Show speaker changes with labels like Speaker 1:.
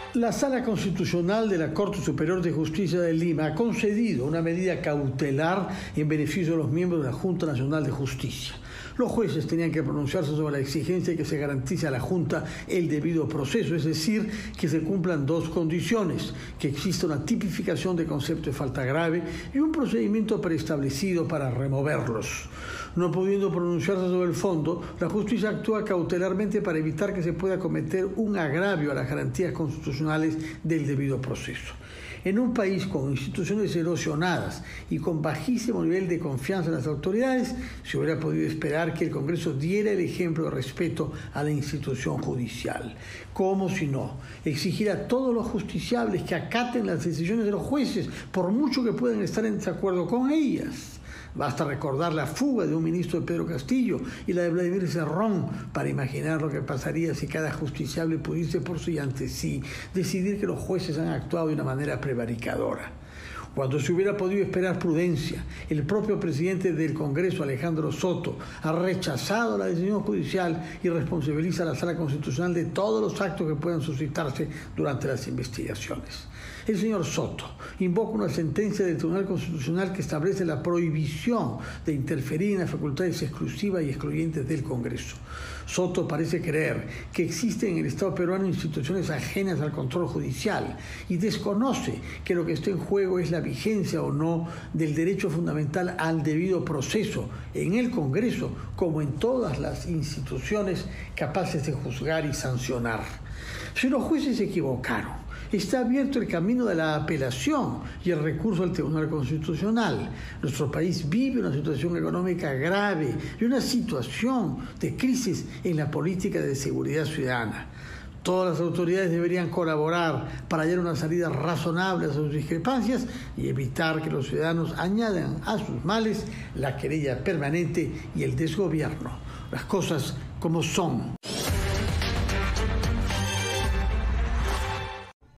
Speaker 1: La Sala Constitucional de la Corte Superior de Justicia de Lima ha concedido una medida cautelar en beneficio de los miembros de la Junta Nacional de Justicia. Los jueces tenían que pronunciarse sobre la exigencia de que se garantice a la Junta el debido proceso, es decir, que se cumplan dos condiciones: que exista una tipificación de concepto de falta grave y un procedimiento preestablecido para removerlos. No pudiendo pronunciarse sobre el fondo, la justicia actúa cautelarmente para evitar que se pueda cometer un agravio a las garantías constitucionales del debido proceso. En un país con instituciones erosionadas y con bajísimo nivel de confianza en las autoridades, se hubiera podido esperar que el Congreso diera el ejemplo de respeto a la institución judicial. ¿Cómo si no? Exigir a todos los justiciables que acaten las decisiones de los jueces, por mucho que puedan estar en desacuerdo con ellas. Basta recordar la fuga de un ministro de Pedro Castillo y la de Vladimir Cerrón para imaginar lo que pasaría si cada justiciable pudiese por sí ante sí decidir que los jueces han actuado de una manera prevaricadora. Cuando se hubiera podido esperar prudencia, el propio presidente del Congreso, Alejandro Soto, ha rechazado la decisión judicial y responsabiliza a la Sala Constitucional de todos los actos que puedan suscitarse durante las investigaciones. El señor Soto invoca una sentencia del Tribunal Constitucional que establece la prohibición de interferir en las facultades exclusivas y excluyentes del Congreso. Soto parece creer que existen en el Estado peruano instituciones ajenas al control judicial y desconoce que lo que está en juego es la vigencia o no del derecho fundamental al debido proceso en el Congreso, como en todas las instituciones capaces de juzgar y sancionar. Si los jueces se equivocaron, está abierto el camino de la apelación y el recurso al Tribunal Constitucional. Nuestro país vive una situación económica grave y una situación de crisis en la política de seguridad ciudadana. Todas las autoridades deberían colaborar para hallar una salida razonable a sus discrepancias y evitar que los ciudadanos añadan a sus males la querella permanente y el desgobierno. Las cosas como son.